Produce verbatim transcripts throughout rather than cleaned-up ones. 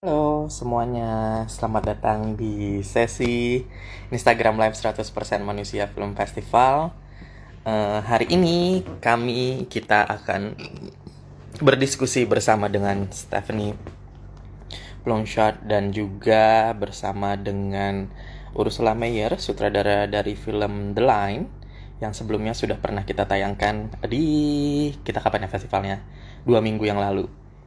Halo semuanya, selamat datang di sesi Instagram Live seratus persen Manusia Film Festival. Eh, Hari ini kami kita akan berdiskusi bersama dengan Stephanie Blanchard dan juga bersama dengan Ursula Meyer, sutradara dari film The Line yang sebelumnya sudah pernah kita tayangkan di kita kapan ya festivalnya? Dua minggu yang lalu.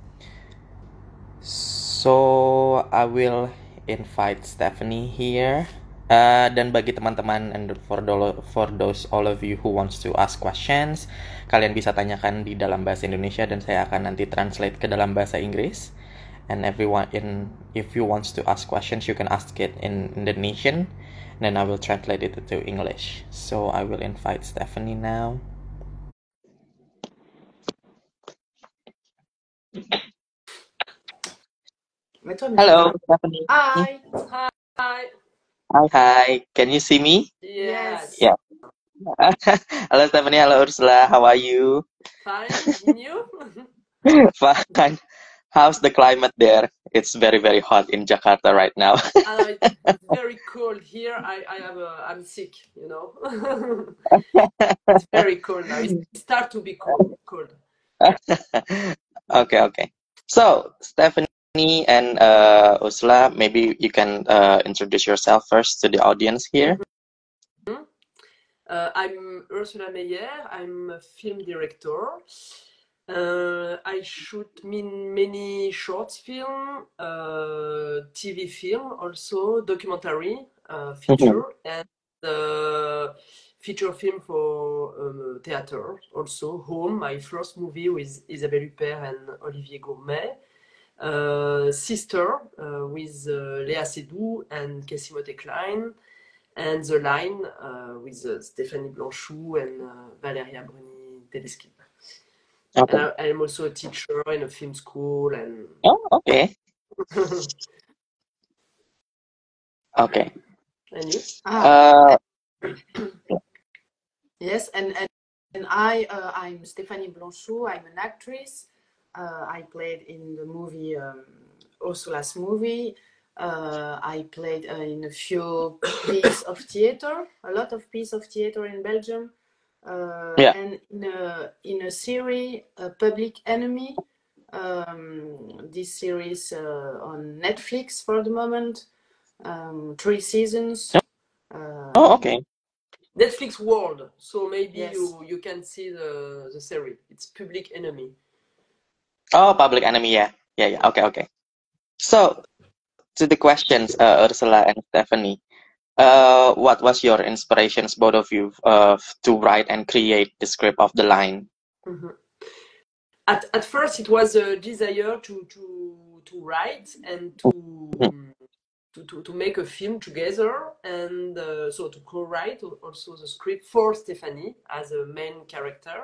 So I will invite Stephanie here. Uh, dan bagi teman-teman and for, do- for those all of you who wants to ask questions, kalian bisa tanyakan di dalam bahasa Indonesia dan saya akan nanti translate ke dalam bahasa Inggris. And everyone in if you wants to ask questions, you can ask it in Indonesian, then I will translate it to English. So I will invite Stephanie now. Hello, Stephanie. Hi. Hi. Hi, hi. Can you see me? Yes. Yeah. Hello, Stephanie. Hello, Ursula. How are you? Fine. And you? Fine. How's the climate there? It's very, very hot in Jakarta right now. uh, it's very cold here. I, I have a, I'm sick, you know. It's very cold now. It starts to be cold. Cold. Okay, okay. So, Stephanie and uh, Ursula, maybe you can uh, introduce yourself first to the audience here. Mm-hmm. uh, I'm Ursula Meyer. I'm a film director. Uh, I shoot many short film, uh, T V film, also documentary, uh, feature, and uh, feature film for uh, theater. Also, Home, my first movie with Isabelle Huppert and Olivier Gourmet. Uh, Sister uh, with uh, Léa Seydoux and Cassie Motet-Klein, and The Line uh, with uh, Stéphanie Blanchou and uh, Valéria Bruni-Tedeschi. Okay. And I, I'm also a teacher in a film school. And oh, okay. Okay. And you? Ah, uh, yes, and and, and I uh, I'm Stéphanie Blanchou. I'm an actress. Uh, I played in the movie um, Ursula's movie. Uh, I played uh, in a few pieces of theater, a lot of pieces of theater in Belgium. Uh, yeah. And in a in a series, uh, Public Enemy. Um, this series uh, on Netflix for the moment. Um, three seasons. Uh, oh, okay. Netflix World. So maybe yes. you you can see the the series. It's Public Enemy. Oh, Public Enemy, yeah. Yeah, yeah. Okay, okay. So, to the questions, uh, Ursula and Stephanie, uh, what was your inspirations, both of you, uh, to write and create the script of The Line? Mm-hmm. At at first, it was a desire to to to write and to. Mm-hmm. To, to, to make a film together, and uh, so to co-write also the script for Stephanie as a main character,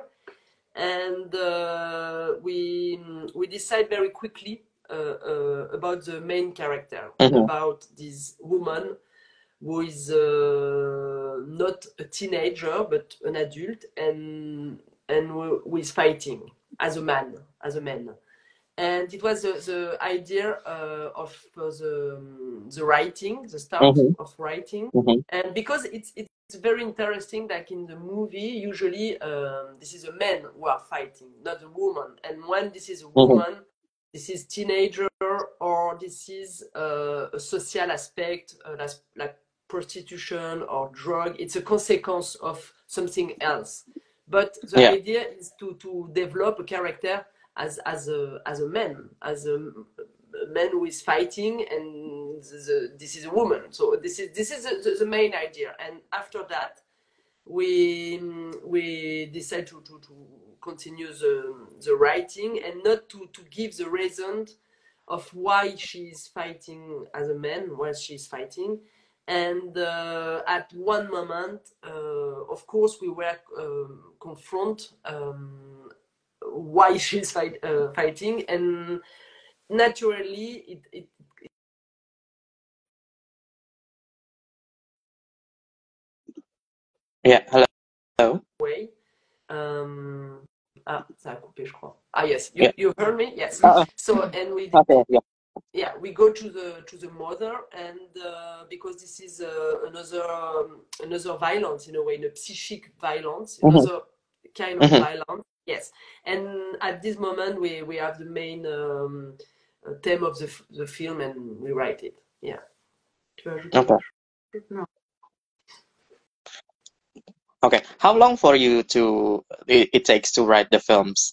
and uh, we we decide very quickly uh, uh, about the main character, Mm-hmm. and about this woman who is uh, not a teenager but an adult, and and who, who is fighting as a man, as a man. And it was the, the idea uh, of uh, the the writing, the start Mm-hmm. of writing, Mm-hmm. and because it's it's very interesting. Like in the movie, usually um, this is a man who are fighting, not a woman. And when this is a woman, mm-hmm. this is teenager, or this is uh, a social aspect, uh, like, like prostitution or drug. It's a consequence of something else. But the yeah. idea is to to develop a character as as a as a man, as a, a man who is fighting, and the, this is a woman. So this is this is the, the main idea. And after that, we we decide to, to, to continue the the writing, and not to, to give the reason of why she's fighting as a man, why she's fighting. And uh, at one moment, uh, of course, we were uh, confront um, why she's fight, uh, fighting, and naturally it, it, it yeah hello way um ah ça a coupé je crois ah yes you, yeah. you heard me yes uh, so and we okay yeah yeah, we go to the to the mother, and uh, because this is uh, another um, another violence in a way, a psychic violence, Mm-hmm. another kind of Mm-hmm. violence. Yes, and at this moment we we have the main um, uh, theme of the the film, and we write it. Yeah. Tu veux ajouter Okay. quelque chose? No. Okay. How long for you to it, it takes to write the films?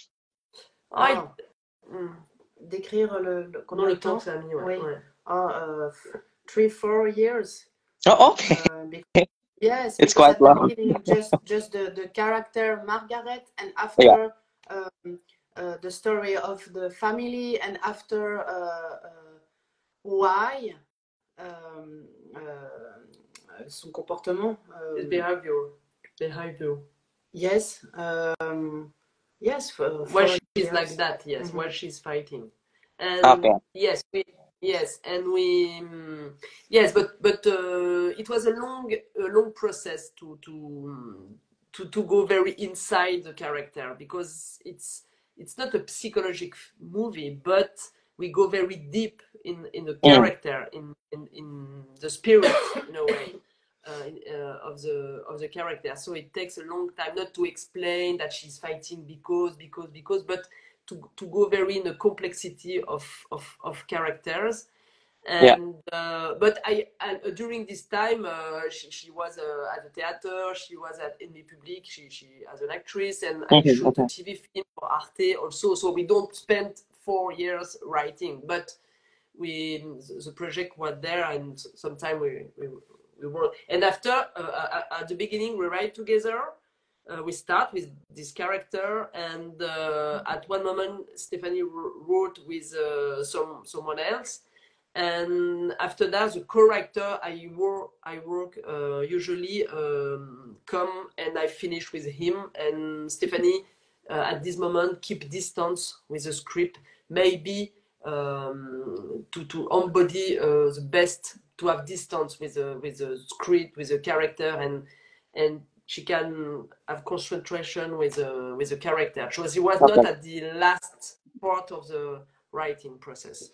I, Ah, mm, d'écrire le, le- non, combien le de temps temps? que ça a mis, ouais. Oui. ouais. Ah, uh, f- three, four years. Oh, okay. Uh, bec- yes, It's because quite at the long. beginning, just just the, the character Margaret, and after um, uh, the story of the family, and after uh, uh, why um, uh, son comportement. His Um, behavior, behavior. yes, um, yes, for, Why four she's years. like that, yes. Mhm. Why she's fighting, and Okay. yes, we, yes, and we, mm, yes, but but uh, it was a long a long process to to to to go very inside the character, because it's it's not a psychological movie, but we go very deep in in the Mm. character, in in, in the spirit, in a way. Uh, in, uh, of the of the character, so it takes a long time, not to explain that she's fighting because because because, but to to go very in the complexity of of, of characters. Yeah. And uh, but I, I during this time uh, she, she was uh, at the theater, she was at Ennemi Public, she she as an actress, and I Mhm, shoot a mhm. T V film for Arte also, so we don't spend four years writing, but we the project was there, and sometimes we, we we work, and after uh, at the beginning we write together. Uh, we start with this character, and uh, at one moment Stephanie wrote with uh, some someone else, and after that the co-writer I work I work uh, usually um, come and I finish with him, and Stephanie uh, at this moment keep distance with the script, maybe um, to to embody uh, the best, to have distance with the with the script, with the character, and and she can have concentration with the with the character. So she was not Okay. at the last part of the writing process.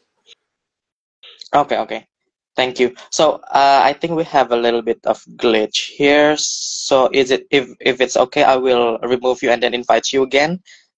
Okay. Okay. Thank you. So uh, I think we have a little bit of glitch here. So is it if if it's okay, I will remove you and then invite you again.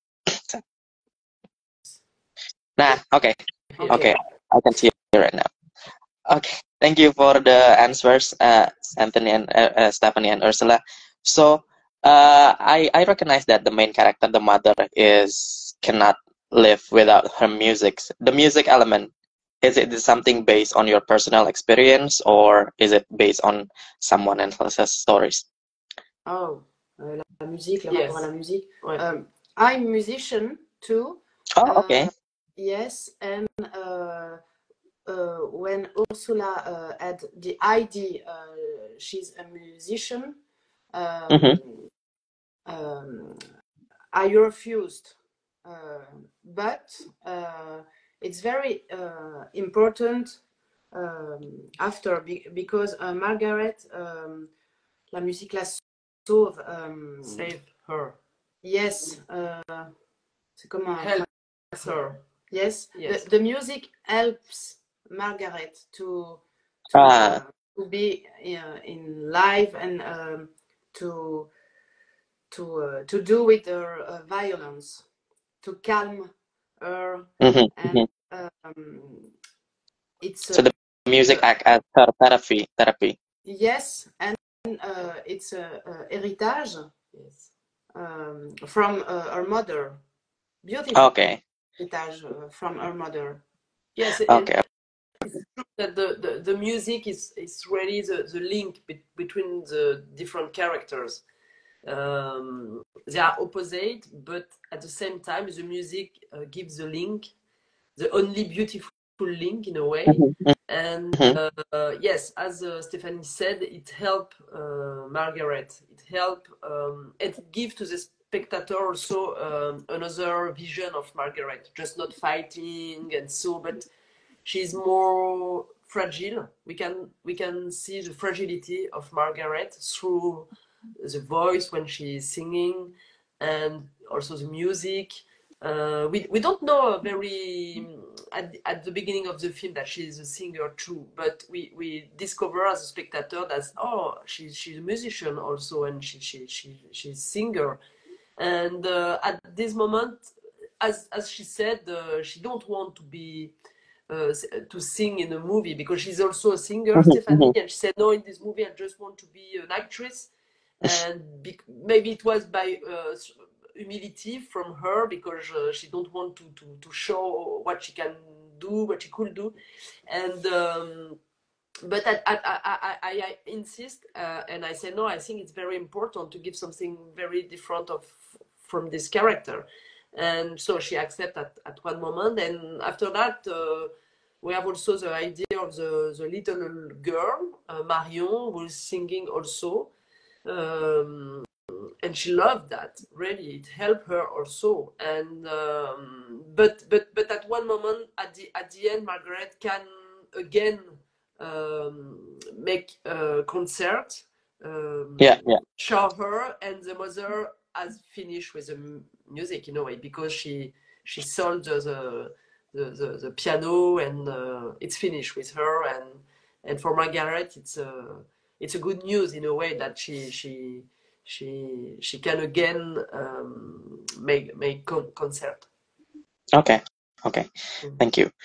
Nah. Okay. Okay. Okay. I can see you right now. Okay. Thank you for the answers, uh, Anthony and uh, uh, Stephanie and Ursula. So uh, I I recognize that the main character, the mother, is cannot live without her music. The music element, is it something based on your personal experience, or is it based on someone else's stories? Oh, euh, la, la musique, le Yes. rapport à la musique. Ouais. Um, I'm a musician too. Oh, okay. Uh, yes, and uh, uh, when Ursula uh, had the idea, uh, she's a musician. Um, Mhm. um, I refused, uh, but uh, it's very uh, important um, after be- because uh, Margaret, um, la musique la sauve. Um, Save her. Yes, uh, c'est comme un Help her. Yes, Yes. The, the music helps Margaret to to, Ah. uh, to be uh, in live, and um, to to uh, to do with her uh, violence, to calm her, Mhm, and mhm. um, it's So uh, the music uh, act as her therapy. Therapy. yes, and uh, it's a, a heritage Yes. um, from uh, her mother. Beautiful Okay. heritage uh, from her mother. Yes, and Okay. it's true that the, the, the music is, is really the, the link be between the different characters. Um, they are opposite, but at the same time, the music uh, gives the link, the only beautiful link in a way. Mhm, And mhm. uh, yes, as uh, Stephanie said, it helped uh, Margaret. It helped. Um, it gives to the spectator also um, another vision of Margaret, just not fighting and so, but she's more fragile. We can we can see the fragility of Margaret through the voice when she's singing, and also the music. Uh, we we don't know very at at the beginning of the film that she is a singer too, but we we discover as a spectator that oh she's she's a musician also, and she she she she's singer, and uh, at this moment, as as she said, uh, she don't want to be. Uh, to sing in a movie because she's also a singer, Mhm, Stephanie, mhm. and she said no, in this movie I just want to be an actress, and be maybe it was by uh, humility from her because uh, she don't want to, to to show what she can do, what she could do, and um, but I, I, I, I, I insist uh, and I say no, I think it's very important to give something very different of from this character, and so she accepts at, at one moment, and after that uh, we have also the idea of the, the little girl uh, Marion, who is singing also, um, and she loved that really. It helped her also, and um, but but but at one moment at the at the end, Margaret can again um, make a concert, um, Yeah, yeah. show her, and the mother has finished with the music in a way because she she sold the the, the, the, the piano, and uh, it's finished with her, and and for Margaret it's a it's a good news in a way that she she she she can again um, make make con concert. Okay, okay. Mm. Thank you.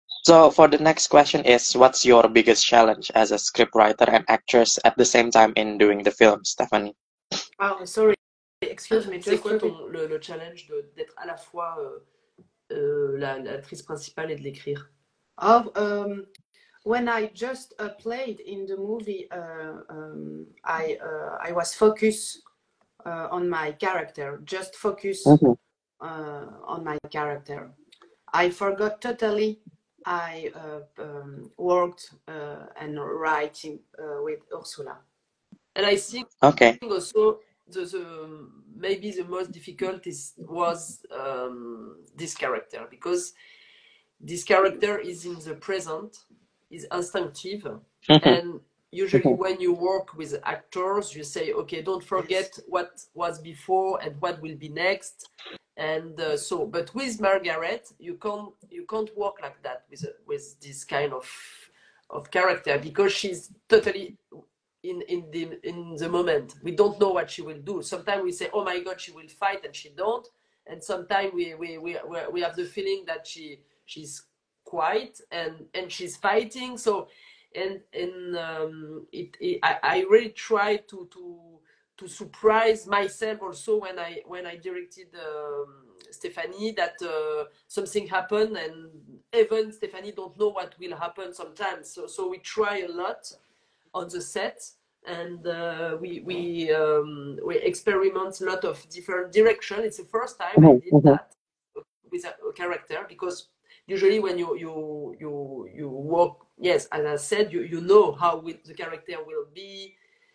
So for the next question is, what's your biggest challenge as a scriptwriter and actress at the same time in doing the film, Stephanie? Oh, sorry. Excuse me. C'est Just quoi repeat. ton, le, le challenge de- d'être à la fois euh, euh, la- l'actrice principale et de l'écrire? Oh, um, when I just uh, played in the movie, uh, um, I uh, I was focused uh, on my character, just focus Mhm. uh, on my character. I forgot totally. I uh, um, worked uh, and writing uh, with Ursula. And I think Okay. also the, the maybe the most difficult is was um, this character, because this character is in the present, is instinctive, Mhm, and usually mhm. when you work with actors, you say, okay, don't forget Yes. what was before and what will be next, and uh, so. But with Margaret, you can't you can't work like that with with this kind of of character, because she's totally in in the in the moment. We don't know what she will do. Sometimes we say, oh my God, she will fight, and she don't, and sometimes we we we we have the feeling that she she's quiet and and she's fighting. So and and um, it, it I, I really try to to to surprise myself also when I when I directed um, Stephanie, that uh, something happened, and even Stephanie don't know what will happen sometimes. So so we try a lot on the set, and uh, we we um, we experiment a lot of different direction. It's the first time I Mhm, did mhm. that with a, a character, because usually when you you you you work, yes, as I said, you you know how will, the character will be,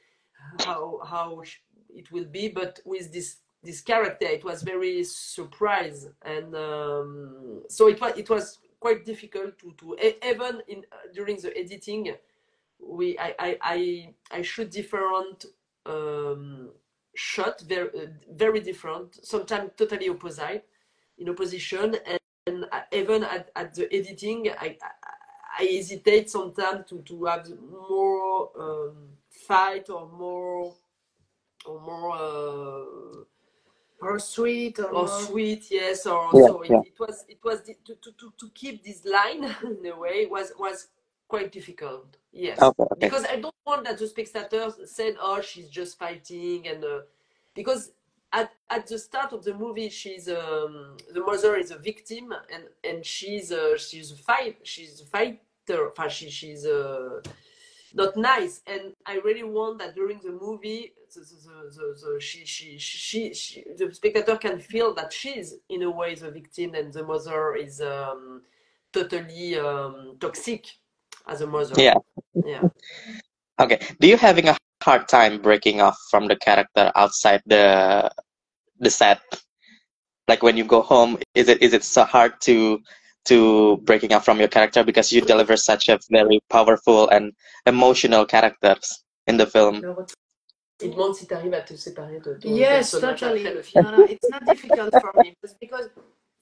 how how it will be, but with this this character it was very surprise, and um, so it was it was quite difficult to to even in uh, during the editing. We I I I, I shoot different um, shot, very uh, very different, sometimes totally opposite in opposition, and, and even at, at the editing I, I I hesitate sometimes to to have more um, fight, or more or more uh, Or sweet or, or more. sweet, yes, or Yeah, so it, yeah. it was it was to, to, to, to keep this line in a way was was quite difficult, yes, Okay, okay. because I don't want that the spectators said, oh, she's just fighting, and uh, because at, at the start of the movie she's um, the mother is a victim, and and she's uh, she's a fight she's a fighter, she, she's uh, not nice, and I really want that during the movie the, the, the, the, she, she, she, she, the spectator can feel that she's in a way the victim, and the mother is um, totally um, toxic as a mother. Yeah. Yeah. Okay. Do you having a hard time breaking off from the character outside the the set? Like when you go home, is it is it so hard to to breaking off from your character, because you deliver such a very powerful and emotional characters in the film? Il demande si tu arrives à te séparer de ton Yes, personnage totally. après le film. No, no, it's not difficult for me, just because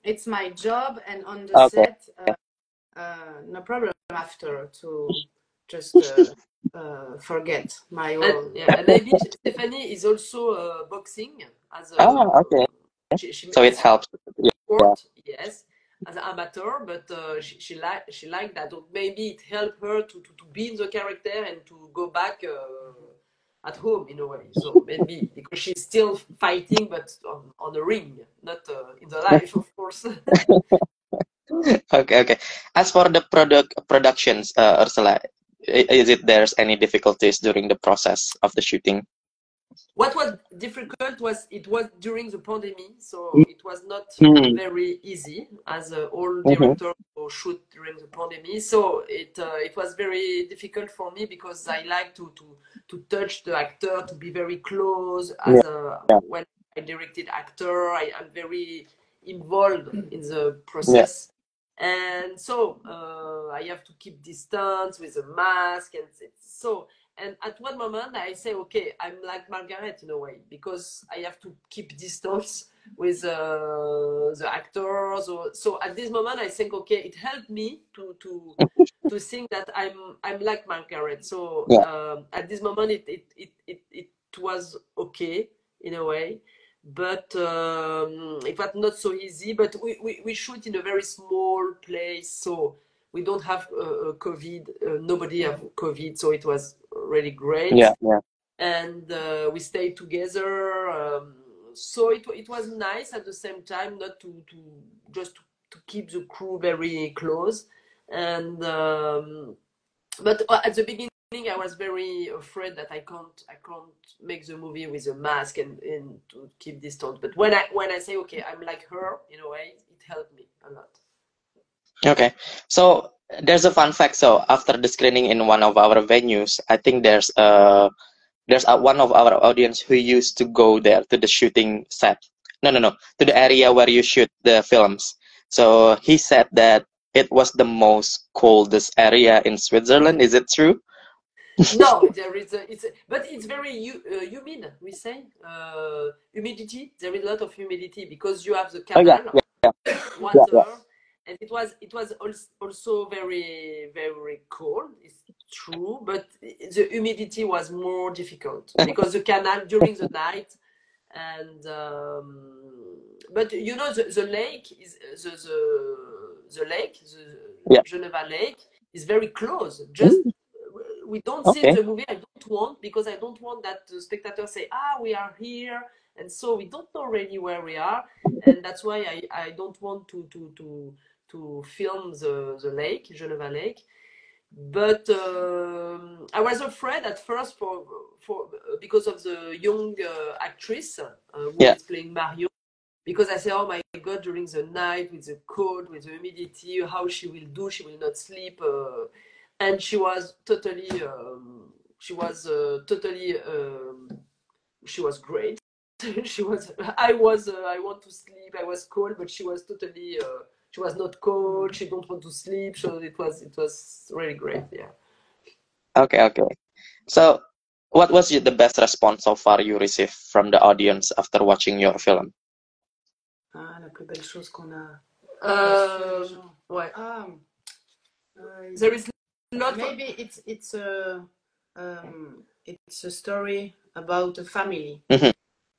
it's my job, and on the Okay. set, uh, uh, no problem after to just uh, uh, forget my role. And yeah, and maybe Stephanie is also uh, boxing as a Ah, okay. she, she So it helps. Yeah. sport, yes, as an amateur, but uh, she she like she liked that. Or maybe it helped her to, to, to be in the character and to go back uh, at home in a way. So maybe because she's still fighting, but on, on the ring, not uh, in the life, of course. Okay, okay. As for the product productions, uh, Ursula, i- is it there's any difficulties during the process of the shooting? What was difficult was it was during the pandemic, so it was not Mm. very easy as uh, all Mhm. directors shoot during the pandemic. So it uh, it was very difficult for me because I like to to to touch the actor, to be very close. As Yeah, a yeah, when I directed actor, I am very involved in the yeah. process, and so uh, I have to keep distance with a mask, and so. And at one moment, I say, okay, I'm like Margaret in a way, because I have to keep distance with uh, the actors. Or, so at this moment, I think, okay, it helped me to to to think that I'm I'm like Margaret. So Yeah. um, at this moment, it it, it it it was okay in a way, but um, it was not so easy. But we, we, we shoot in a very small place, so we don't have uh, COVID. Uh, nobody have COVID, so it was really great. Yeah, yeah. And uh, we stayed together. Um, so it it was nice at the same time, not to to just to, to keep the crew very close. And um, but at the beginning, I was very afraid that I can't I can't make the movie with a mask and, and to keep distance. But when I when I say okay, I'm like her in a way, it helped me a lot. Okay. So there's a fun fact. So after the screening in one of our venues, I think there's uh there's a, one of our audience who used to go there to the shooting set. No, no, no, to the area where you shoot the films. So he said that it was the most coldest area in Switzerland. Is it true? No, there is a, it's a, but it's very hu- uh, humid. We say uh, humidity. There is a lot of humidity because you have the Oh yeah, canal, yeah, yeah, yeah, water, yeah. and it was it was also very very cold. It's true, but the humidity was more difficult because the canal during the night, and um, but you know the, the lake is the the, the lake the Yeah. Geneva Lake is very close. Just Mm, we don't see okay. the movie. I don't want because I don't want that the spectators say, ah, we are here, and so we don't know really where we are, and that's why I, I don't want to to to to film the the lake, Geneva Lake. But um, I was afraid at first for for because of the young uh, actress uh, who Yeah. is playing Marion, because I say, oh my God, during the night with the cold, with the humidity, how she will do? She will not sleep, uh, and she was totally, um, she was uh, totally, um, she was great. She was, I was, uh, I want to sleep. I was cold, but she was totally, uh, she was not cold. She don't want to sleep. So it was, it was really great. Yeah. Okay, okay. So what was the best response so far you received from the audience after watching your film? Ah, la plus belle chose qu'on a. Euh, ouais. Ah, uh, There is a lot. maybe it's it's a um, it's a story about a family. Mhm.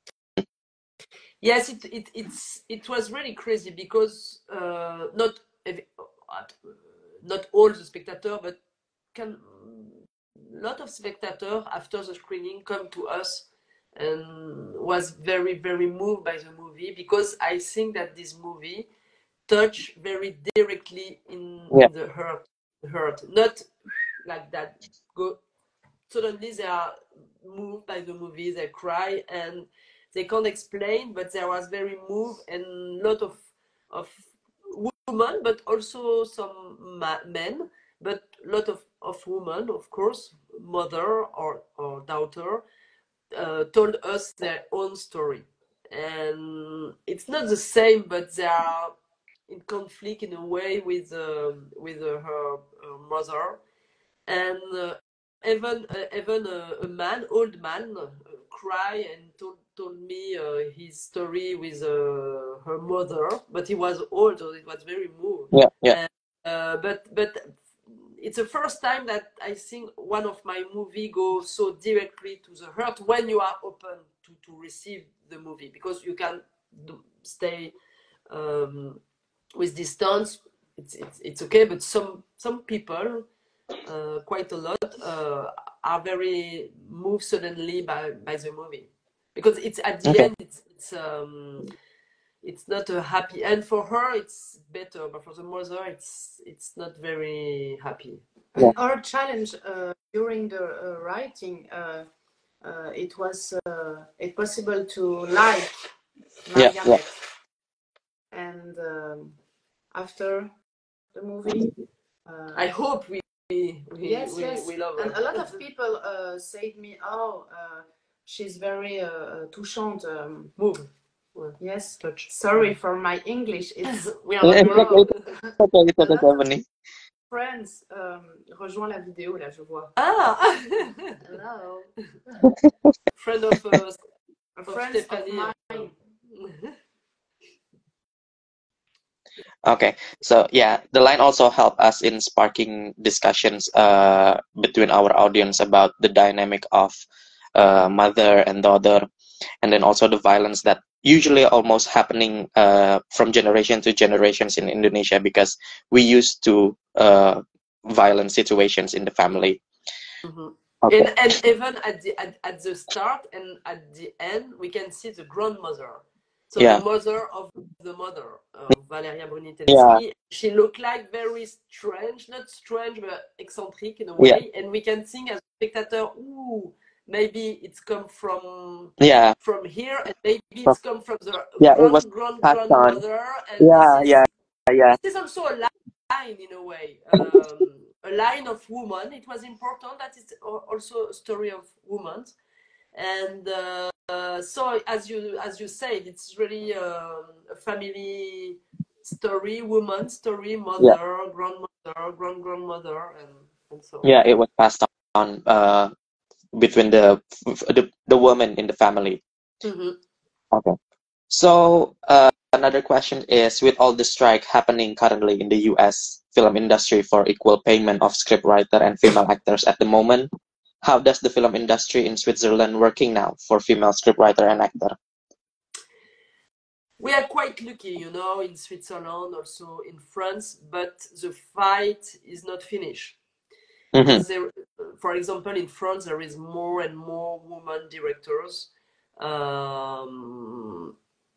Yes, it it it's it was really crazy because uh, not ev- uh, not all the spectators, but can lot of spectators after the screening come to us and was very very moved by the movie because I think that this movie touch very directly in, Yeah. in the heart heart not like that go suddenly they are moved by the movie, they cry and they can't explain, but there was very moved and a lot of of women, but also some men, but a lot of, of women, of course, mother or, or daughter, uh, told us their own story. And it's not the same, but they are in conflict in a way with uh, with uh, her, her mother, and uh, even uh, even a, a man, old man, uh, cry and told told me uh, his story with uh, her mother, but he was old, so it was very moved. Yeah, yeah. And, uh, but but it's the first time that I think one of my movie goes so directly to the heart when you are open to, to receive the movie, because you can do, stay um, with distance. It's, it's it's okay, but some some people, uh, quite a lot, uh, are very moved suddenly by by the movie, because it's at the Okay. end it's it's um it's not a happy end for her. It's better, but for the mother, it's it's not very happy. Yeah. And our challenge uh, during the uh, writing, uh, uh, it was uh, it possible to like Yeah, yeah. Margaret, and um, after the movie, uh, I hope we we yes, we, yes, we love her. and a lot of people uh, said me, oh, uh, she's very uh, touchante. Um, Move. yes, Touch. sorry for my English. It's We are Yeah, not it's okay, proud. it's okay, it's a okay, lot of Stephanie. friends um, rejoint la vidéo là, je vois. Ah, Hello, friend of uh, of friends of Stephanie. mine. Okay, so yeah, the line also helped us in sparking discussions uh, between our audience about the dynamic of uh, mother and daughter, and then also the violence that usually almost happening uh, from generation to generations in Indonesia, because we used to uh, violent situations in the family. Mm-hmm. Okay. And, and even at the at, at the start and at the end, we can see the grandmother. So Yeah. the mother of the mother of Valeria Bruni-Tedeschi. Yeah. She looked like very strange, not strange, but eccentric in a way. Yeah. And we can think as a spectator, ooh, maybe it's come from Yeah. from here, and maybe So, it's come from the yeah, it grand was grand passed on. grandmother. And Yeah, this is yeah, yeah. this is also a line in a way, um, a line of woman. It was important that it's also a story of women, and uh, uh, so as you as you said, it's really um, a family story, woman story, mother, Yeah. grandmother, grand grandmother, and, and so. Yeah, it was passed on uh, between the, the the woman in the family. Mm-hmm. Okay. So uh, another question is, with all the strike happening currently in the U S film industry for equal payment of scriptwriter and female actors at the moment, how does the film industry in Switzerland working now for female scriptwriter and actor? We are quite lucky, you know, in Switzerland, also in France, but the fight is not finished. Mm-hmm. Because there, for example, in France, there is more and more women directors. Um,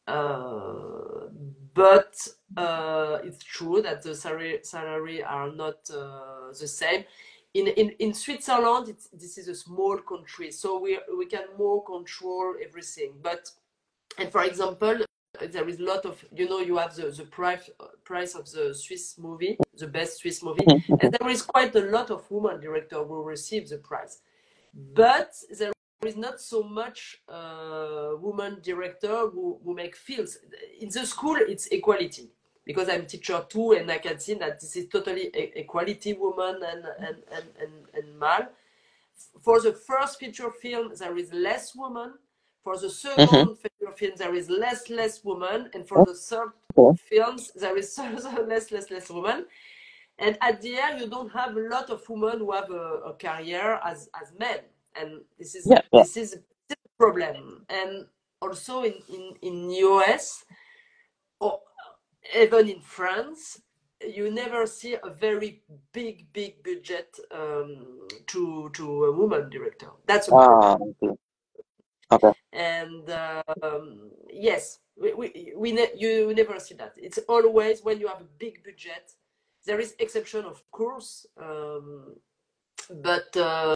uh, but uh, it's true that the salary, salary are not uh, the same. In, in, in Switzerland, it's, this is a small country, so we, we can more control everything. But, and for example, there is a lot of, you know, you have the, the price, price of the Swiss movie, the best Swiss movie, Mm-hmm. and there is quite a lot of women directors who receive the prize. But there is not so much uh, women director who, who make films. In the school, it's equality, because I'm teacher too, and I can see that this is totally e equality, woman and, and, and, and, and man. For the first feature film, there is less women. For the second Mm-hmm. feature film, there is less, less women. And for the third Okay. films, there is less, less, less women. And at the end, you don't have a lot of women who have a, a career as, as men. And this is, Yeah, yeah. this is a problem. And also in, in, in U S, or even in France, you never see a very big, big budget um, to to a woman director. That's a Ah, problem. okay. Okay. And um, yes, we, we, we ne you never see that. It's always when you have a big budget. There is exception, of course, um, but uh,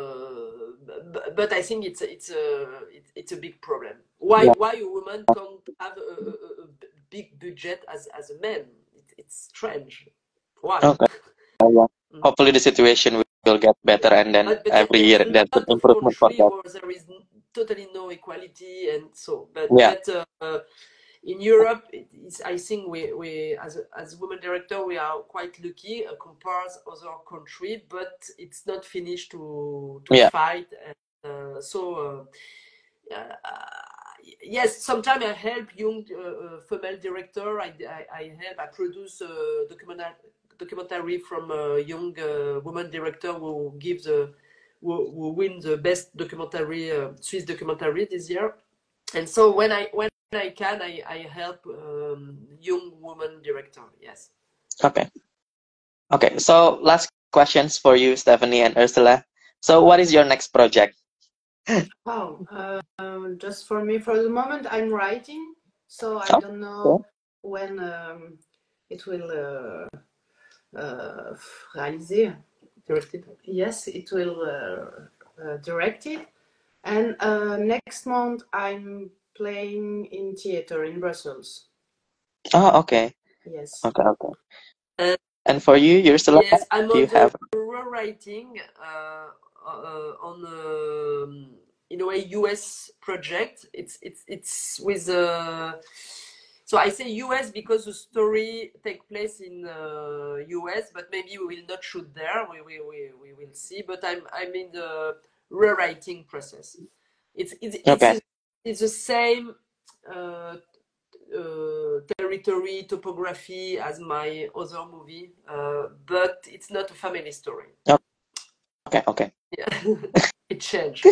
but, but I think it's it's a it's, it's a big problem. Why Yeah. why a woman can't have a, a, a big budget as as a man? It, it's strange. Why? Okay. Uh, yeah. Hopefully the situation will get better, and then But, but every there year is a there's an lot of improvement for country that. where there is totally no equality, and so. But Yeah. but uh, in Europe, it's, I think we we as as women director we are quite lucky uh, compared to other country, but it's not finished to to Yeah. fight. And, uh, so uh, uh, yes, sometimes I help young uh, female director. I, I, I help, I produce a documentary, documentary from a young uh, woman director who gives a, who, who win the best documentary, uh, Swiss documentary this year. And so when I, when I can, I, I help um, young woman director, yes. Okay. Okay, so last questions for you, Stephanie and Ursula. So what is your next project? Oh, uh, just for me, for the moment, I'm writing, so I Oh, don't know cool. when um, it will uh, uh, réaliser. Directed. Yes, it will uh, uh, direct it. And uh, next month, I'm playing in theater in Brussels. Oh, okay. Yes. Okay, okay. Uh, And for you, Ursula, yes, I'm do on you the have? writing uh, uh, on um, in a way U S project. It's it's it's with uh, so I say U S because the story take place in uh, U S, but maybe we will not shoot there. We we we, we will see. But I'm I'm in the rewriting process. It's it's Okay. it's, it's the same. Uh, uh, territory, topography as my other movie, uh, but it's not a family story. Okay, okay. Yeah, it changed.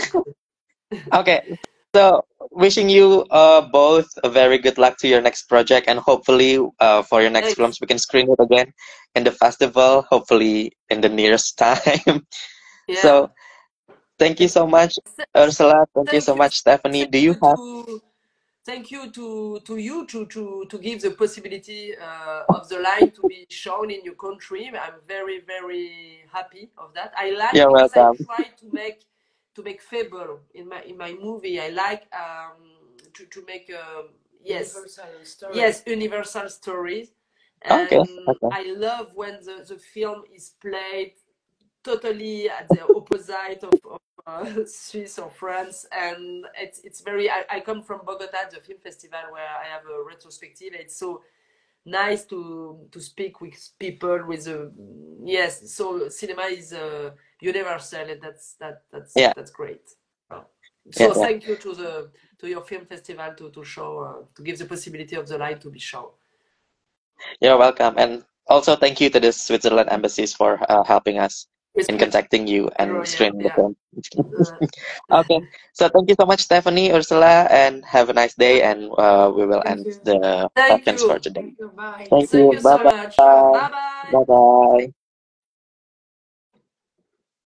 Okay, so wishing you uh, both a very good luck to your next project, and hopefully uh, for your next Thanks. films we can screen it again in the festival, hopefully in the nearest time. Yeah. So thank you so much, Ursula. Thank, Thank you so you. much, Stephanie. Thank Do you you have? to, thank you to, to you to, to, to give the possibility uh, of the line to be shown in your country. I'm very, very happy of that. I like You're because welcome. I try to make to make fable in my in my movie. I like um, to, to make um, yes Universal story. yes universal stories, and Okay, okay. I love when the, the film is played totally at the opposite of, of uh, Swiss or France, and it's it's very. I, I come from Bogota, the film festival where I have a retrospective. It's so nice to to speak with people with a yes. So cinema is uh, universal, and that's that that's Yeah. that's great. So Yeah, yeah. thank you to the to your film festival to to show uh, to give the possibility of the light to be shown. You're welcome, and also thank you to the Switzerland embassies for uh, helping us It's in contacting you pleasure, and yeah, screening the yeah. film. Uh, Okay, so thank you so much, Stephanie, Ursula, and have a nice day. And uh, we will Thank end you. the Thank questions for you. today. Thank you. Bye. Thank Thank you. you Bye so much. bye. Bye bye. Bye bye.